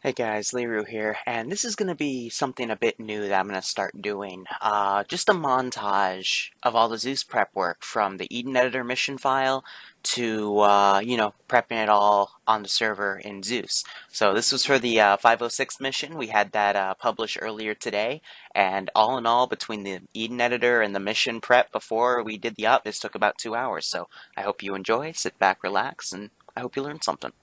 Hey guys, Liru here, and this is going to be something a bit new that I'm going to start doing. Just a montage of all the Zeus prep work from the Eden Editor mission file to, prepping it all on the server in Zeus. So this was for the 506 mission. We had that published earlier today, and all in all, between the Eden Editor and the mission prep before we did the up, this took about 2 hours. So I hope you enjoy, sit back, relax, and I hope you learned something.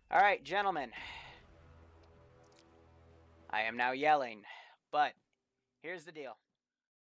Alright, gentlemen. I am now yelling, but here's the deal.